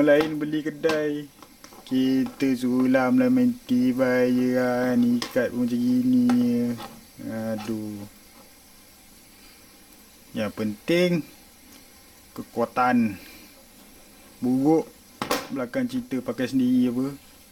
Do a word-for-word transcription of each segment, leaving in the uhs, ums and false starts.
orang lain beli kedai, kita sulam lah main tiba je kan. Ikat pun macam gini. Aduh. Yang penting kekuatan. Buruk belakang cerita pakai sendiri apa.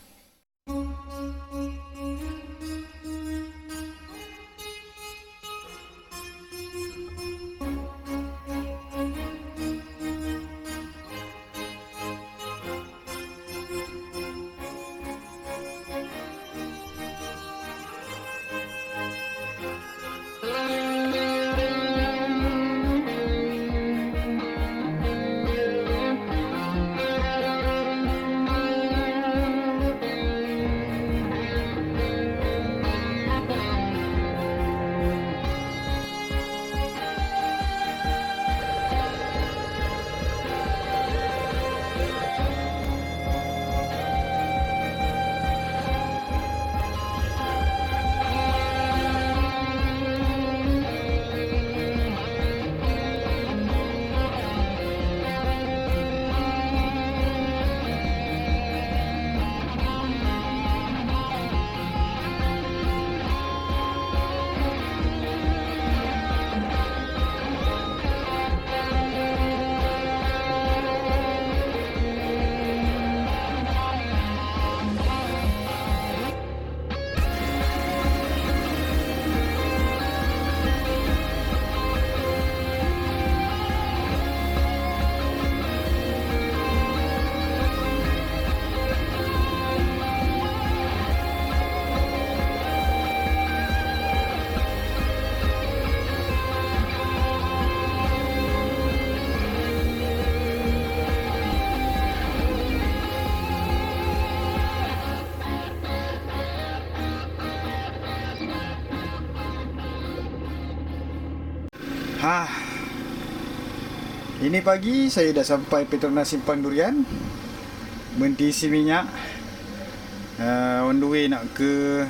Hah. Ini pagi saya dah sampai Petronas Simpang Durian. Berhenti isi minyak. uh, On the way nak ke,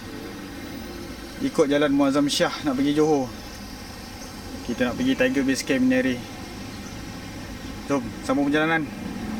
ikut jalan Muazzam Shah nak pergi Johor. Kita nak pergi Tiger Base Camp ni hari. Jom sambung perjalanan.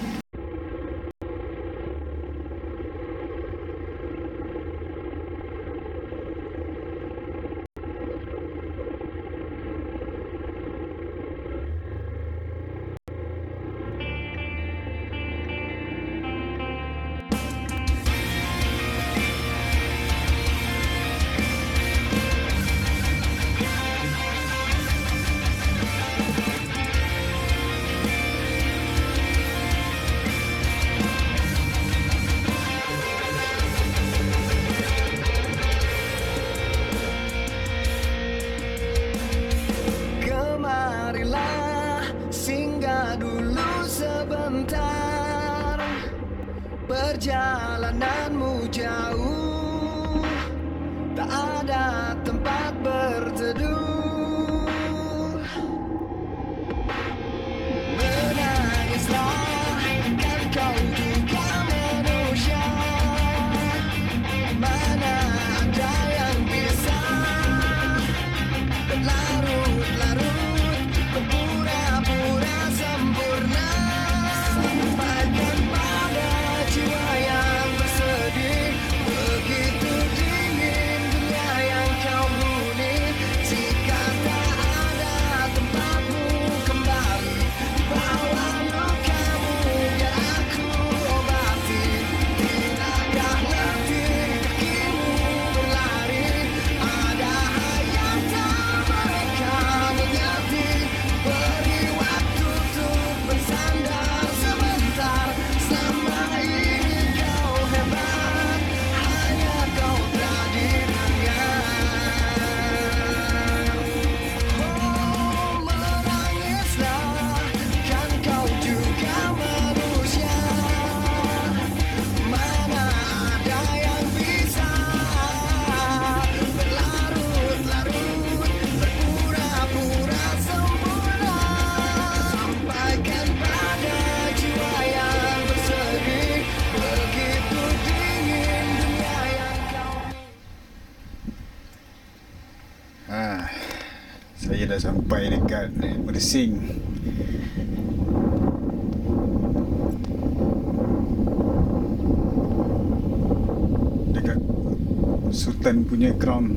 Perjalananmu jauh, tak ada tempat berteduh. Menangislah, kan kau juga manusia. Mana ada yang bisa berlarut-larut, berpura-pura sempurna. Sampaikan pada jiwa yang bersedih, begitu dingin dunia yang kau huni. Jika tak ada tempatmu kembali, bawa lukamu biar aku obati. Tidakkah letih kakimu berlari, ada hayatan mereka menyati. Beri waktu untuk bersandar sebentar. Selama ini kau hebat, hanya kau berada di dunia. Oh, menangislah, kan kau juga manusia. Mana ada yang bisa berlarut-larut, berpura-pura sempurna. Sampaikan pada jiwa yang bersedih, begitu dingin dunia yang kau. Ha, saya dah sampai dekat Mersing. Sultan punya ground.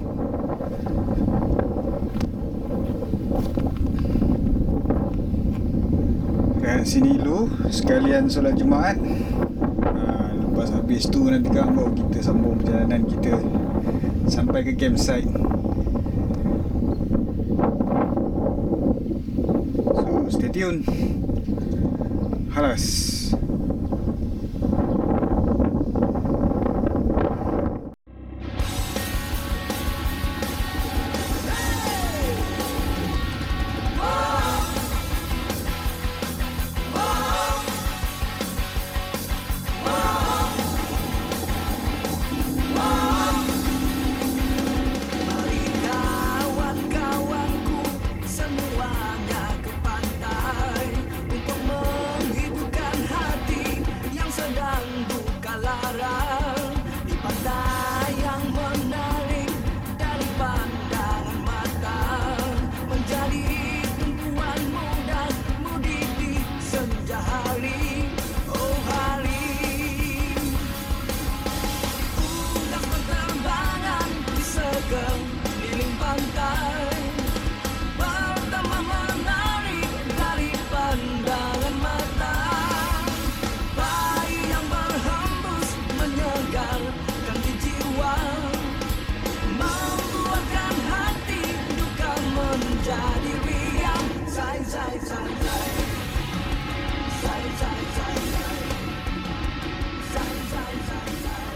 Kat sini dulu sekalian solat Jumaat. ha, Lepas habis tu nanti kan baru kita sambung perjalanan kita sampai ke campsite. So stay tune. Halas. Mari kawan-kawanku semuanya ke pantai untuk menghidupkan hati yang sedang duka lara. Di pantai yang menarik dari pandangan mata, menjadi tumpuan muda mudi di senja hari. Oh hari, ulas berterbangan di sekeliling pantai, pertama menarik dari pandangan mata. Bayi yang berhembus menyegarkan di jiwa, membuatkan hati duka menjadi riang. Say, say, say, say. Say, say, say, say. Say, say, say, say.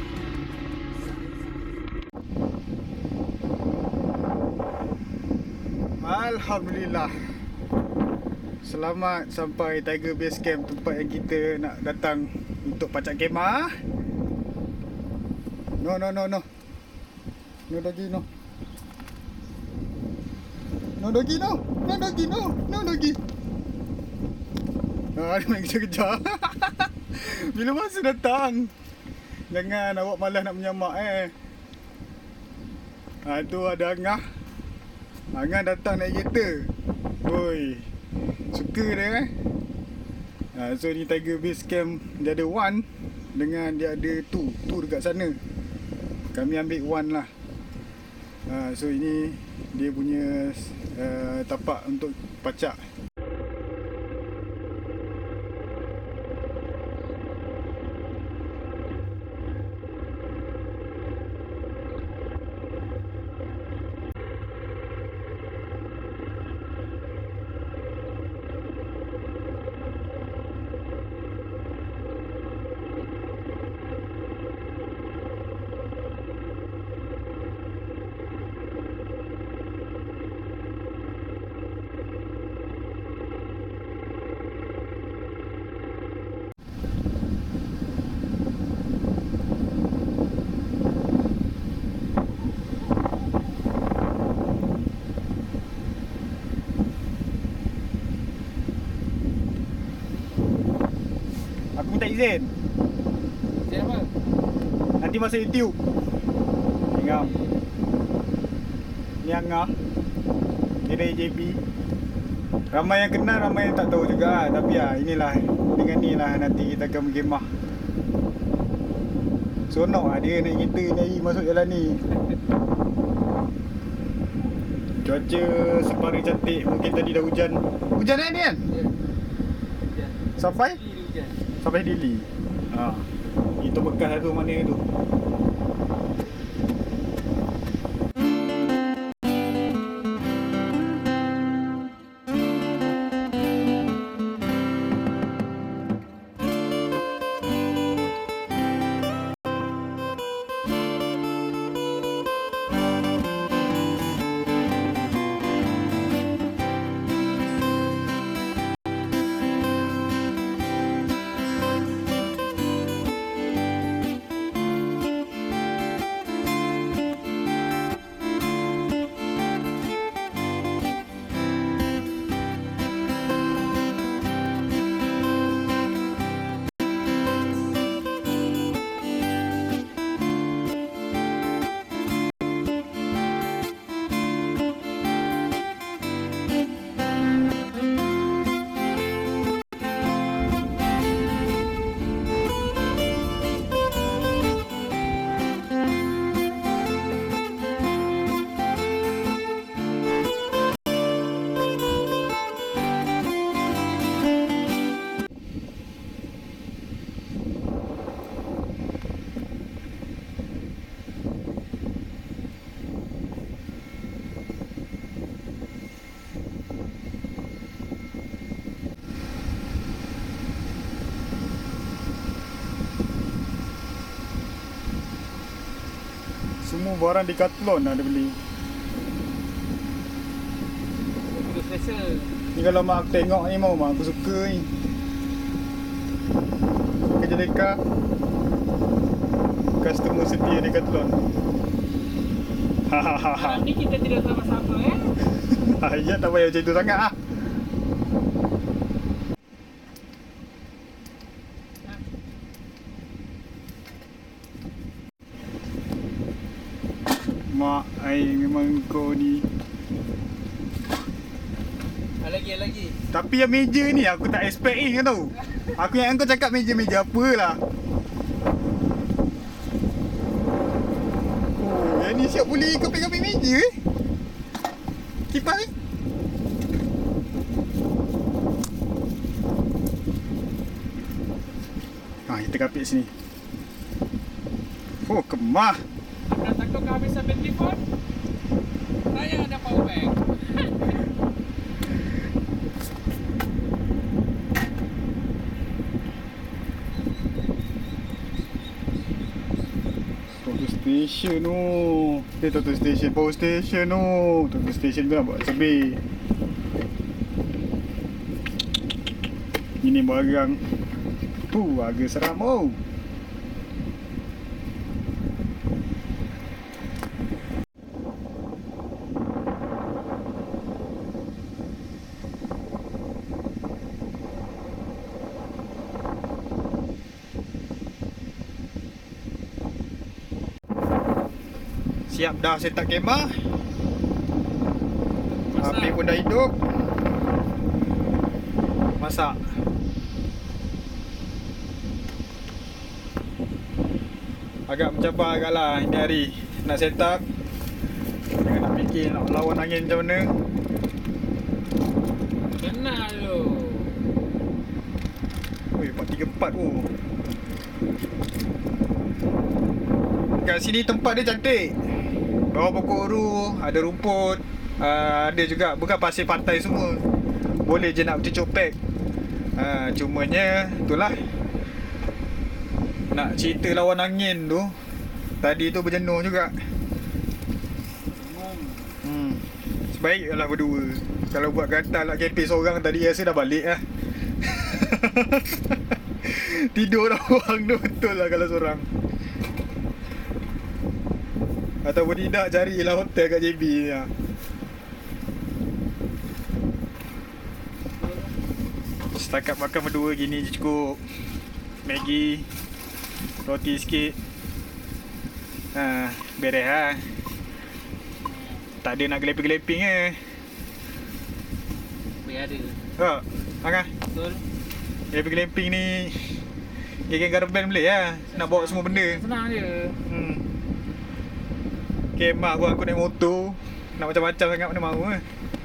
Alhamdulillah, selamat sampai Tiger Base Camp, tempat yang kita nak datang untuk pacak kemah. No no no no No doggy no No doggy no No doggy no No doggy. Ah, dia main kejar-kejar. Bila masa datang. Jangan awak malas nak menyamak eh. Ah, tu ada Angah. Angah datang naik kereta. Oi, suka dia eh. Ha, so ni Tiger Base Camp, dia ada one dengan dia ada two. Two dekat sana. Kami ambil one lah. Ha, so ini dia punya uh, tapak untuk pacak. Aku minta izin. Izin apa? Nanti masuk YouTube. Tengok. Ni Angah. Dia dari J P. Ramai yang kenal, ramai yang tak tahu juga lah. Tapi ya, inilah. Dengan ni lah nanti kita akan berkemah. Sonok lah dia naik kereta nyari masuk jalan ni. Cuaca separa cantik. Mungkin tadi dah hujan. Hujan kan ni kan? Ya. Hujan. Sampai? Ini hujan. Sampai Dili. Ha. Itu bekas tu mana tu. Semua barang Decathlon ada beli. Itu special. Ni kalau mak aku tengok ni mau mak aku suka ni. Kerja Deka. Customer setia Decathlon. Hahaha. Malam ni kita tidak sama-sama eh. Ya tak payah macam tu sangat ah. Mak, ai memang kau ni. Lagi lagi. Tapi yang meja ni aku tak expect ni kau tahu. Aku yang kau cakap meja-meja apalah. Oh, yang ni siap boleh kau pegang meja eh. Kipas ni. Ha, kita kapit sini. Oh, kemah. Dah takut kehabisan bateri phone? Saya ada power bank. Toto station tu. Eh, Toto station, power station tu. Toto station tu nak buat sebir. Ini barang. Tu, harga seram oh. Siap dah setup kemah. Api pun dah hidup. Masak. Agak mencabar agak lah ini hari nak setup. Jangan nak fikir nak lawan angin macam mana. Kenal tu. Ui, empat tiga empat tu. Kat sini tempat dia cantik. Bawah pokok ru, ada rumput, uh, ada juga, bukan pasir pantai semua. Boleh je nak bercucuk pack. uh, Cumanya itulah, nak cerita lawan angin tu, tadi tu berjenuh juga. hmm. Sebaik lah berdua. Kalau buat gatal nak camping seorang tadi rasa dah balik lah. Tidur orang tu betul lah kalau seorang. Ataupun tidak, carilah hotel kat J B ni lah. Setakat makan berdua gini je cukup. Maggi, roti sikit. Ha, beres lah. Tak ada nak geleping-geleping eh. Boleh ada. Ha, Angah, Betul. geleping-geleping ni geng-geng garban boleh lah. Nak bawa semua benda. Senang je. Hmm. Kemah pun aku naik motor. Nak macam-macam sangat mana mahu eh.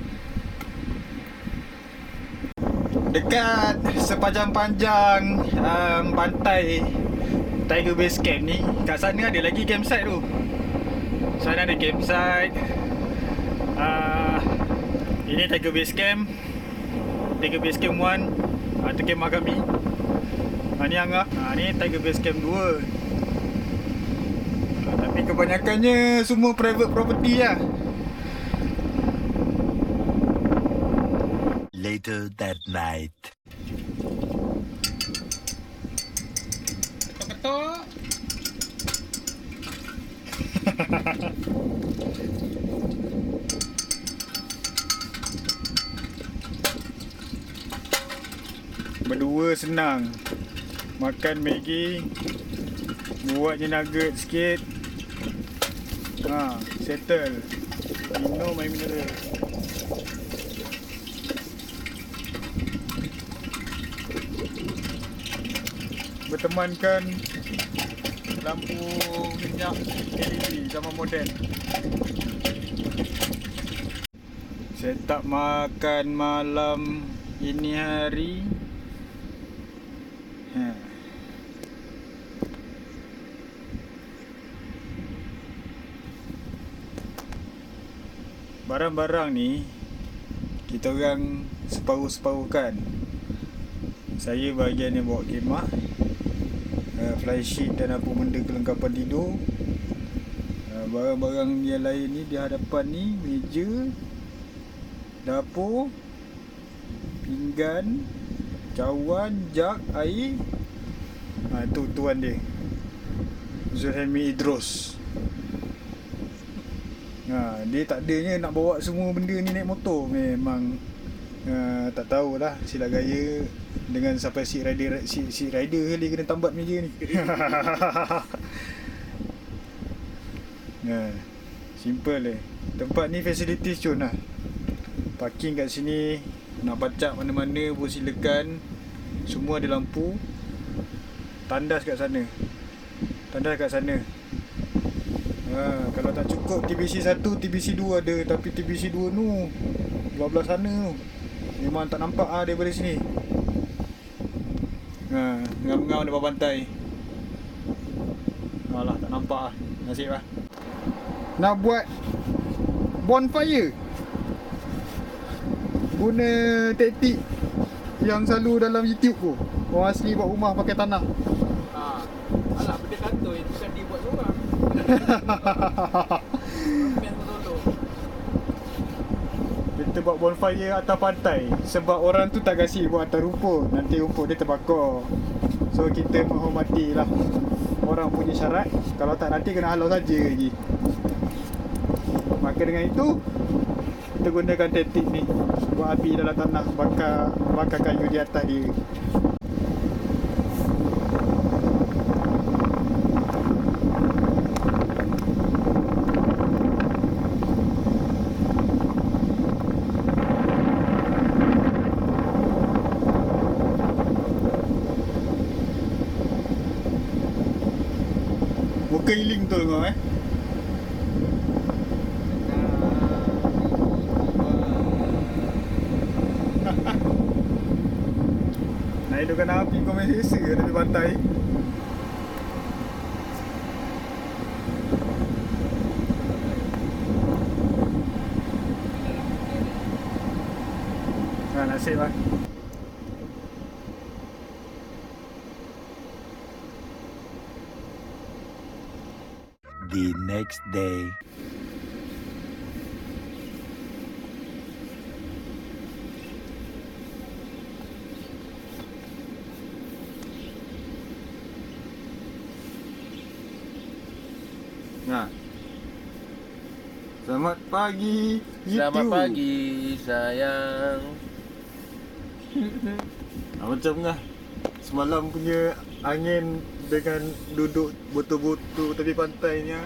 Dekat sepanjang-panjang um, pantai Tiger Base Camp ni, kat sana ada lagi campsite tu. Sana ada campsite. uh, Ini Tiger Base Camp, Tiger Base Camp one. uh, Itu kemah kami. uh, Ni anggap uh, ni Tiger Base Camp two. Tapi kebanyakannya semua private property lah. Later that night. Ketok-ketok. Berdua senang. Makan Maggi, buat je nugget sikit. Ha, settle. Minum air mineral. Bertemankan lampu minyak L E D zaman moden. Setup makan malam ini hari. Ha. Barang-barang ni kita orang separuh-separuhkan. Saya bahagian yang bawa khemah, uh, fly sheet dan apa benda kelengkapan tidur. uh, Ha, barang-barang yang lain ni di hadapan ni, meja, dapur, pinggan, cawan, jug, air. Ha, tu tuan dia, Zulhelmi Idrus. Ha, dia tak adanya nak bawa semua benda ni naik motor. Memang uh, tak tahulah silap gaya dengan sampai si rider si, si rider kali kena tambat meja ni. Ha, simple eh. Tempat ni facilities cun lah. Parking kat sini, nak pacak mana-mana pun silakan. Semua ada lampu. Tandas kat sana. Tandas kat sana. Ha, kalau tak cukup T B C satu, T B C dua ada. Tapi T B C dua tu belah-belah sana tu memang tak nampak ah daripada sini. Ha, ngam-ngam depan pantai. Alah, tak nampak ah. Nasib lah. Nak buat bonfire guna taktik yang selalu dalam YouTube tu. Orang asli buat rumah pakai tanah. Ha. Alah, benda kantor yang bukan dia buat seorang. Ramai tolong. Kita buat bonfire atas pantai sebab orang tu tak kasi buat atas rumput. Nanti rumput dia terbakar. So kita menghormatilah orang punya syarat. Kalau tak nanti kena halau saja lagi. Maka dengan itu kita gunakan taktik ni, buat api dalam tanah, bakar bakar kayu di atas dia. Muka healing betul kau eh. Nak hidupkan api kau main sesa ke tepi pantai. Ha, nasib lah. The next day. Nah. Selamat pagi YouTube. Selamat pagi sayang. Ah, macam lah semalam punya angin dengan duduk botol-botol tepi pantainya.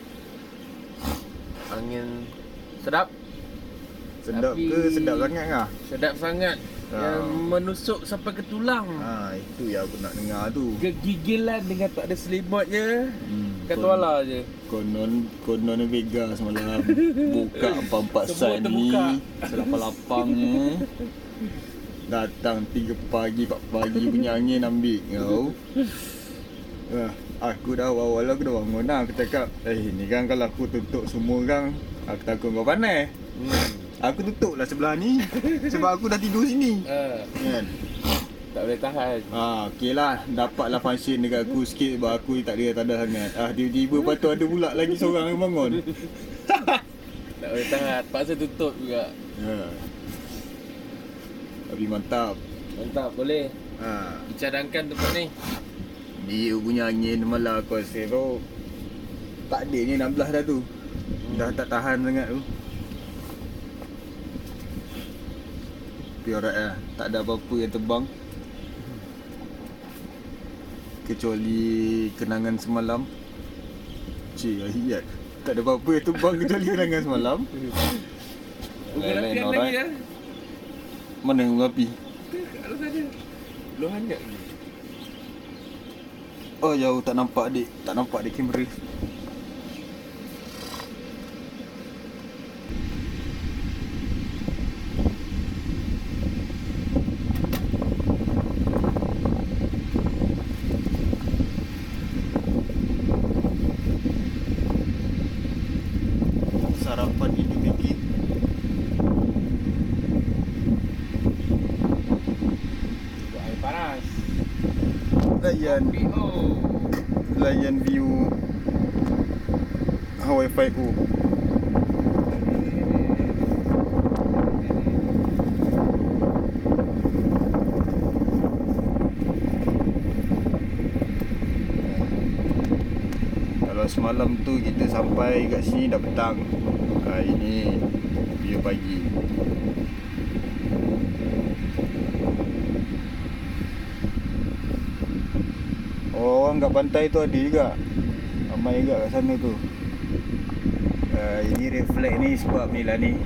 Angin sedap. Sedap Tapi- ke? Sedap sangat lah. Sedap sangat. Ah. Yang menusuk sampai ke tulang. Ha, itu yang aku nak dengar tu. Kegigilan dengan tak ada selimut je. Hmm, Kata kon- wala je. Konon Konon Vega semalam buka empat-empat Semua side ni terbuka. selapang-lapangnya. Datang tiga pagi, empat pagi punya angin ambil kau. Ah, aku dah awal-awal aku dah bangun dah. Aku cakap, eh ni kan kalau aku tutup semua orang, aku takut kau panas. Hmm. Aku tutup lah sebelah ni sebab aku dah tidur sini. Ah, Kan? tak boleh tahan. Ah, okey lah. Dapatlah function dekat aku sikit sebab aku tak ada tanda sangat. Ah, tiba-tiba lepas tu ada pula lagi seorang yang bangun. Tak boleh tahan. Paksa tutup juga. Ya. Tapi mantap. Mantap, boleh. Ha. Dicadangkan tempat ni. Dia punya angin malah aku rasa tu tak ada ni enam belas dah tu. Dah tak tahan sangat tu. Tapi alright lah. Tak ada apa-apa yang terbang. Kecuali kenangan semalam. Cik, ayat. Tak ada apa-apa yang terbang kecuali kenangan semalam. Bukan Lain-lain latihan alright. lagi ya. Mana yang api? Kat atas sana. Belum hangat lagi. Oh jauh tak nampak adik. Tak nampak adik kamera. Sarapan Indo Megi. Buat air panas. Layan Kopi oh. Layan view ha wifi ku. Kalau semalam tu kita sampai kat sini dah petang. Hari ni view pagi. Orang kat pantai tu ada juga. Ramai juga kat sana tu. Uh, ini reflect ni sebab ni lah ni.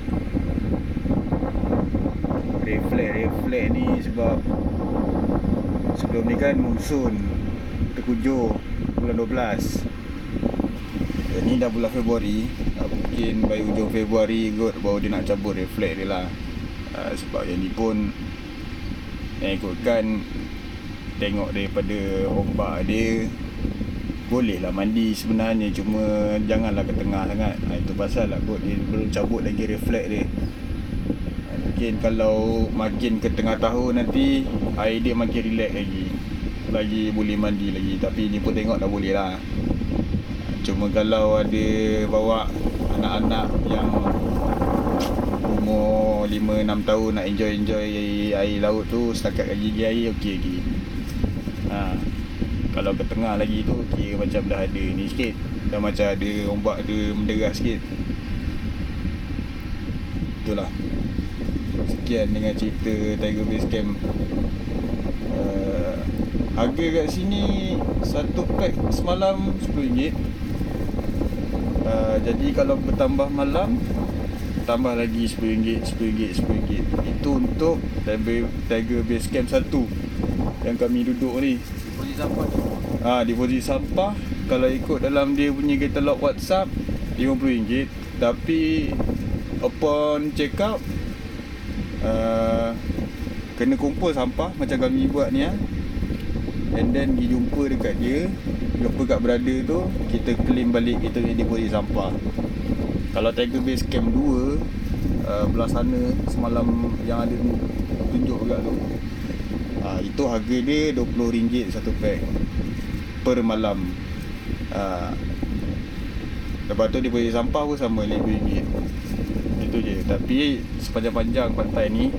Reflect, reflect ni sebab sebelum ni kan monsun terkujur bulan dua belas. Ini dah bulan Februari. uh, Mungkin by hujung Februari kot baru dia nak cabut reflect dia lah. uh, Sebab yang ni pun yang ikutkan tengok daripada ombak dia, boleh lah mandi sebenarnya, cuma janganlah ke tengah sangat. ha, Itu pasal lah kot dia belum cabut lagi reflect dia. ha, Mungkin kalau makin ke tengah tahun nanti air dia makin relax lagi, lagi boleh mandi lagi. Tapi ni pun tengok dah boleh lah. Cuma kalau ada bawa anak-anak yang umur lima enam tahun nak enjoy-enjoy air laut tu, setakat kat gigi air okey lagi. Ha, kalau ke tengah lagi tu kira macam dah ada ni sikit, dah macam ada ombak dia menderah sikit. Itulah. Sekian dengan cerita Tiger Base Camp. uh, Harga kat sini satu pack semalam sepuluh ringgit. uh, Jadi kalau bertambah malam tambah lagi sepuluh ringgit, sepuluh ringgit, sepuluh ringgit. Itu untuk Tiger Base Camp satu yang kami duduk ni. Deposit sampah tu. Ah, ha, deposit sampah kalau ikut dalam dia punya katalog WhatsApp lima puluh ringgit. Tapi upon check out uh, kena kumpul sampah macam kami buat ni ah. And then pergi jumpa dekat dia, jumpa kat brother tu, kita claim balik kita punya deposit sampah. Kalau Tiger Base Camp dua uh, belah sana semalam yang ada tunjuk juga tu, Ha, itu harga dia dua puluh ringgit satu pack per malam. ha, Lepas tu dia boleh sampah pun sama lima ringgit. Itu je. Tapi sepanjang-panjang pantai ni,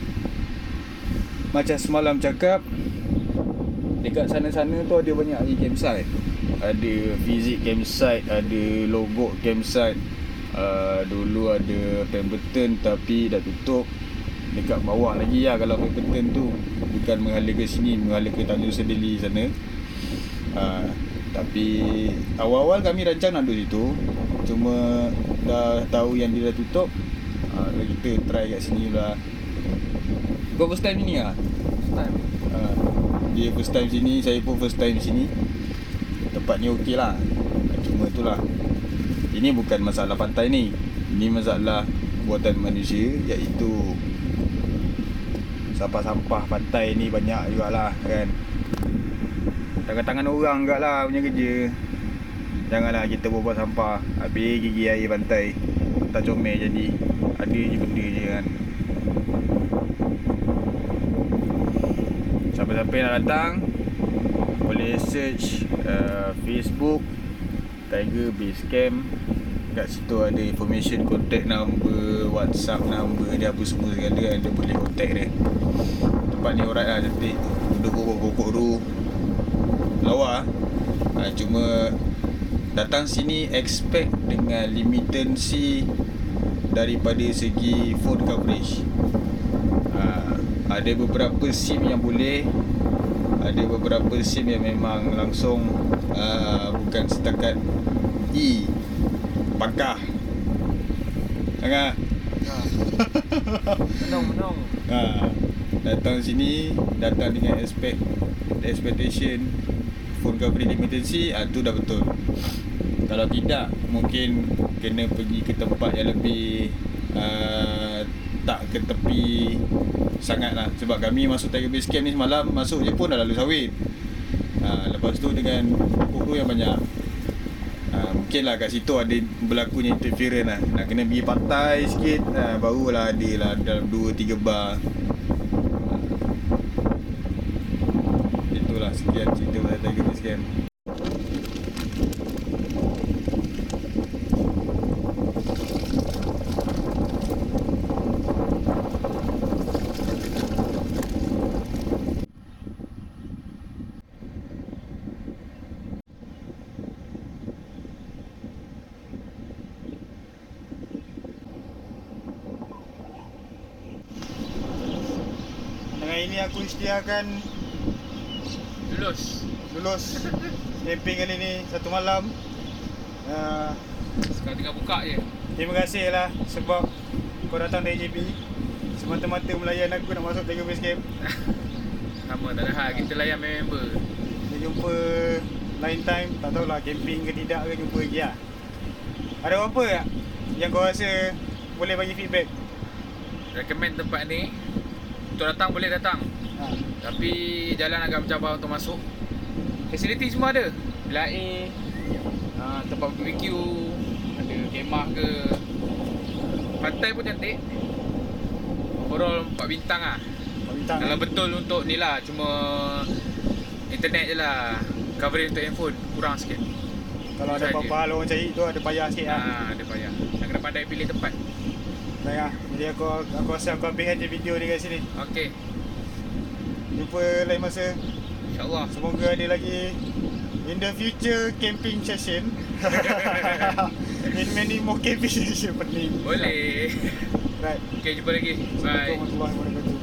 macam semalam cakap, dekat sana-sana tu ada banyak lagi campsite. Ada Fizik campsite, ada Logok campsite. uh, Dulu ada Pemberton tapi dah tutup. Dekat bawah lagi lah kalau Pemberton tu, bukan menghala ke sini, menghala ke Tanjung Sedeli sana. ha, Tapi awal-awal kami rancang nak duduk situ, cuma dah tahu yang dia dah tutup. ha, Kita try kat sini lah. Kau first time sini lah? First time. ha, Dia first time sini, saya pun first time sini. Tempat ni okey lah. Cuma itulah, ini bukan masalah pantai ni, ini masalah buatan manusia, iaitu sampah-sampah pantai ni banyak jugalah kan. Tangan-tangan orang juga lah punya kerja. Janganlah kita buat sampah habis gigi air pantai, tak comel jadi. Ada je benda je kan. Siapa-siapa nak datang boleh search uh, Facebook Tiger Base Camp. Kat situ ada information, contact number, WhatsApp number dia, apa semua segala kan. Dia boleh contact dia. Tempat ni alright lah, cantik. Duduk pokok-pokok tu lawa. ha, Cuma datang sini expect dengan limitansi daripada segi phone coverage. ha, Ada beberapa SIM yang boleh, ada beberapa SIM yang memang langsung uh, bukan setakat E pakah sangat. Menong-menong. ha, Datang sini, datang dengan expect expectation phone coverage limitancy, ah tu dah betul. Kalau tidak, mungkin kena pergi ke tempat yang lebih uh, tak ke tepi sangat lah. Sebab kami masuk Tiger Base Camp ni semalam, masuk je pun dah lalu sawit. ha, Lepas tu dengan pokok tu yang banyak, ha, mungkin lah kat situ ada berlakunya interference lah. Nak kena pergi pantai sikit, ha, barulah ada lah dalam dua tiga bar. ha. Itulah sekian cerita pasal Tiger Base Camp. Yang ini aku isytiharkan Lulus. lulus camping kali ni satu malam. uh, Sekarang tinggal buka je. Terima kasih lah sebab kau datang dari J P. Semata-mata melayan aku nak masuk Tiger Base Camp. Sama tak ada hal, kita layan member. Kita jumpa lain time, tak tahulah camping ke tidak ke, jumpa lagi lah. Ada apa tak yang kau rasa boleh bagi feedback? Recommend tempat ni. Untuk datang boleh datang. Ha. Tapi jalan agak mencabar untuk masuk. Fasiliti semua ada. Bilik air, uh, tempat B B Q, ada kemah ke. Pantai pun cantik. Overall empat bintang lah. Kau bintang Kalau eh? betul untuk ni lah, cuma internet je lah. Coverage untuk handphone kurang sikit. Kalau ada saja. apa-apa hal orang cari tu ada payah sikit lah. Ha, ada payah. Nak kena pandai pilih tempat. Baik lah. Jadi aku, aku rasa aku habiskan je video ni kat sini. Okey. Jumpa lain masa. InsyaAllah. Semoga ada lagi in the future camping session. In many more camping session pening. Boleh. Right. Okey, jumpa lagi. Bye. Assalamualaikum warahmatullahi wabarakatuh.